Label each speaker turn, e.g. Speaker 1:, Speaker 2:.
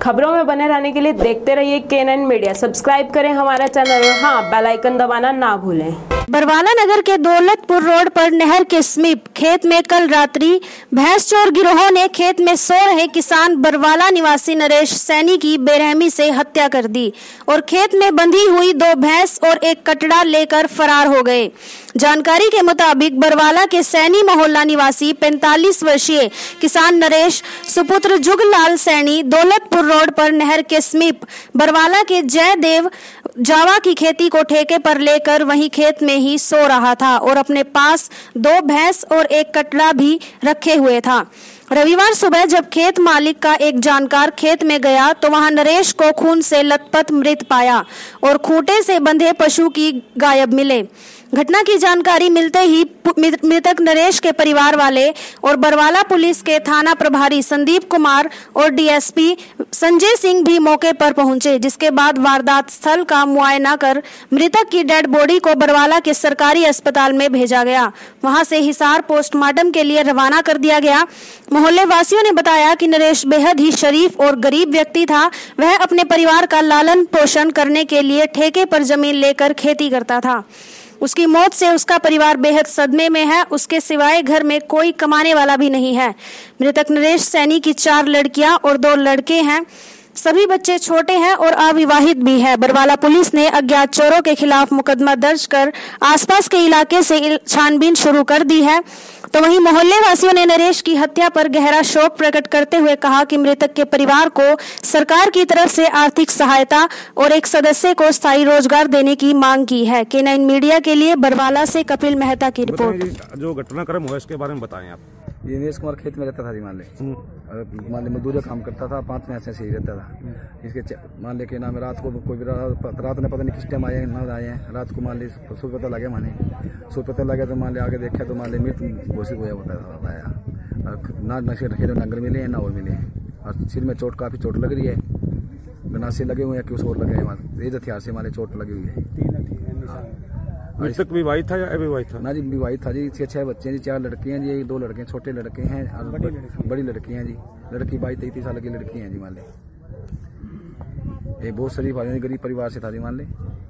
Speaker 1: खबरों में बने रहने के लिए देखते रहिए K9 मीडिया। सब्सक्राइब करें हमारा चैनल और हाँ, बेल आइकन दबाना ना भूलें।
Speaker 2: बरवाला नगर के दौलतपुर रोड पर नहर के समीप खेत में कल रात्रि भैंस चोर गिरोह ने खेत में सो रहे किसान बरवाला निवासी नरेश सैनी की बेरहमी से हत्या कर दी और खेत में बंधी हुई 2 भैंस और एक कटड़ा लेकर फरार हो गए। जानकारी के मुताबिक बरवाला के सैनी मोहल्ला निवासी 45 वर्षीय किसान नरेश सुपुत्र जुगलाल सैनी दौलतपुर रोड पर नहर के समीप बरवाला के जयदेव जावा की खेती को ठेके पर लेकर वहीं खेत में ही सो रहा था और अपने पास 2 भैंस और एक कटड़ा भी रखे हुए था। रविवार सुबह जब खेत मालिक का एक जानकार खेत में गया तो वहां नरेश को खून से लथपथ मृत पाया और खूंटे से बंधे पशु की गायब मिले। घटना की जानकारी मिलते ही मृतक नरेश के परिवार वाले और बरवाला पुलिस के थाना प्रभारी संदीप कुमार और डीएसपी संजय सिंह भी मौके पर पहुंचे, जिसके बाद वारदात स्थल का मुआयना कर मृतक की डेड बॉडी को बरवाला के सरकारी अस्पताल में भेजा गया। वहां से हिसार पोस्टमार्टम के लिए रवाना कर दिया गया। मोहल्ले वासियों ने बताया कि नरेश बेहद ही शरीफ और गरीब व्यक्ति था। वह अपने परिवार का लालन पोषण करने के लिए ठेके पर जमीन लेकर खेती करता था। उसकी मौत से उसका परिवार बेहद सदमे में है। उसके सिवाय घर में कोई कमाने वाला भी नहीं है। मृतक नरेश सैनी की 4 लड़कियां और 2 लड़के हैं। सभी बच्चे छोटे हैं और अविवाहित भी है। बरवाला पुलिस ने अज्ञात चोरों के खिलाफ मुकदमा दर्ज कर आसपास के इलाके से छानबीन शुरू कर दी है। तो वहीं मोहल्ले वासियों ने नरेश की हत्या पर गहरा शोक प्रकट करते हुए कहा कि मृतक के परिवार को सरकार की तरफ से आर्थिक सहायता और एक सदस्य को स्थायी रोजगार देने की मांग की है। K9 मीडिया के लिए बरवाला से कपिल मेहता की रिपोर्ट।
Speaker 3: जो घटनाक्रम हुआ इसके बारे में बताएं आप।
Speaker 4: ये नरेश कुमार खेत में रहता था जी, मान ले मजदूरी काम करता था, 5 में ऐसे ही रहता था। इसके मान ले के नाम रात को कोई रात ने पता नहीं किस टाइम आए ना आए हैं। रात को मान ले सूर्य पता लगे, सूर्य पता लगे तो मान ले आगे देखा तो मान ले मृत घोषित होया बताया। ना नशे रखे तो नंगर मिले हैं ना और मिले हैं और सिर में चोट काफी चोट लग रही है। गनासे लगे हुए हैं कि उस और लगे हैं, तेज हथियार से माले चोट लगी हुई है।
Speaker 3: मृतक विवाहित था या अविवाहित था?
Speaker 4: ना जी विवाहित था जी। इसके 6 बच्चे हैं जी, 4 लड़के हैं जी, 2 लड़के छोटे लड़के हैं और बड़ी लड़की हैं जी। लड़की 22-23 साल की लड़की हैं जी। मान ले ये बहुत शरीफ आदमी गरीब परिवार से था जी। मान ले